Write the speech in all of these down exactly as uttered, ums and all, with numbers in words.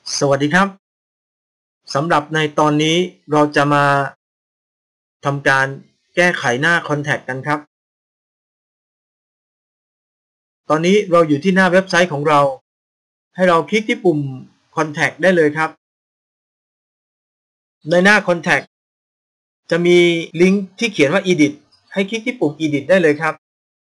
สวัสดีครับสำหรับในตอนนี้เราจะมาทำการแก้ไขหน้า Contact กันครับตอนนี้เราอยู่ที่หน้าเว็บไซต์ของเราให้เราคลิกที่ปุ่ม Contact ได้เลยครับในหน้า Contact จะมีลิงก์ที่เขียนว่า Edit ให้คลิกที่ปุ่ม Edit ได้เลยครับ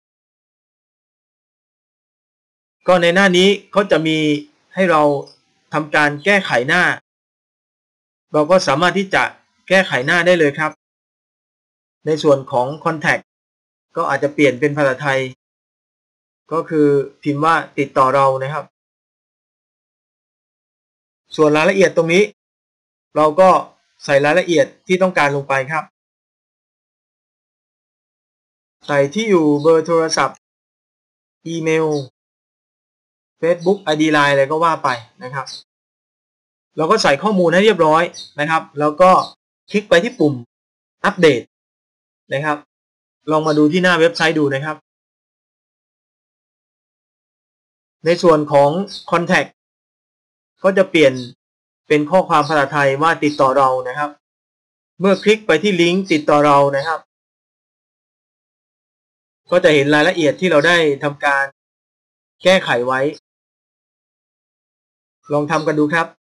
ก็ในหน้านี้เขาจะมีให้เราทำการแก้ไขหน้าเราก็สามารถที่จะแก้ไขหน้าได้เลยครับในส่วนของ Contact ก็อาจจะเปลี่ยนเป็นภาษาไทยก็คือพิมพ์ว่าติดต่อเรานะครับส่วนรายละเอียดตรงนี้เราก็ใส่รายละเอียดที่ต้องการลงไปครับใส่ที่อยู่เบอร์โทรศัพท์อีเมล Facebook ไอ ดี ไลน์ อะไรก็ว่าไปนะครับเราก็ใส่ข้อมูลให้เรียบร้อยนะครับแล้วก็คลิกไปที่ปุ่มอัปเดตนะครับลองมาดูที่หน้าเว็บไซต์ดูนะครับในส่วนของ Contact ก็จะเปลี่ยนเป็นข้อความภาษาไทยว่าติดต่อเรานะครับเมื่อคลิกไปที่ลิงก์ติดต่อเรานะครับก็จะเห็นรายละเอียดที่เราได้ทำการแก้ไขไว้ลองทำกันดูครับ